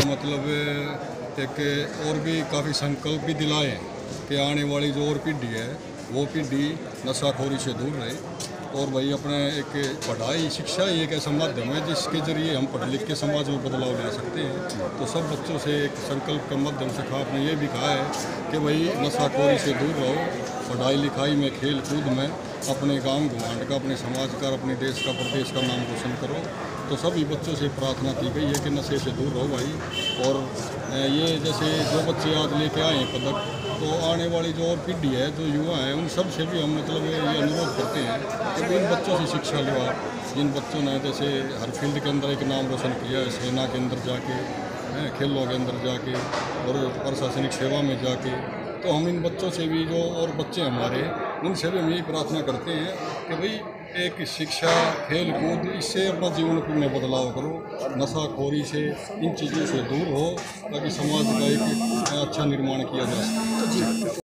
मतलब एक और भी काफ़ी संकल्प भी दिलाए हैं कि आने वाली जो और पीढ़ी है वो पीढ़ी नशाखोरी से दूर रहे। और भाई अपने एक पढ़ाई शिक्षा ही एक ऐसा माध्यम है जिसके ज़रिए हम पढ़ लिख के समाज में बदलाव ला सकते हैं। तो सब बच्चों से एक संकल्प के माध्यम से आपने ये भी कहा है कि भाई नशाखोरी से दूर रहो, पढ़ाई लिखाई में, खेल कूद में अपने गांव गुआंढ का, अपने समाज का, अपने देश का, प्रदेश का नाम रोशन करो। तो सभी बच्चों से प्रार्थना की गई है कि नशे से दूर रहो भाई। और ये जैसे जो बच्चे आज लेके आए हैं पदक, तो आने वाली जो और पीढ़ी है, जो युवा है, उन सब से भी हम मतलब ये अनुरोध करते हैं कि इन बच्चों से शिक्षा लो आप। जिन बच्चों ने जैसे हर फील्ड के अंदर एक नाम रोशन किया है, सेना के अंदर जाके, खेलों के अंदर जाके और प्रशासनिक सेवा में जाके, तो हम इन बच्चों से भी, जो और बच्चे हमारे, उनसे भी हम यही प्रार्थना करते हैं कि भाई एक शिक्षा, खेल कूद, इससे अपना जीवन में बदलाव करो, नशाखोरी से, इन चीज़ों से दूर हो, ताकि समाज का एक अच्छा निर्माण किया जा सके।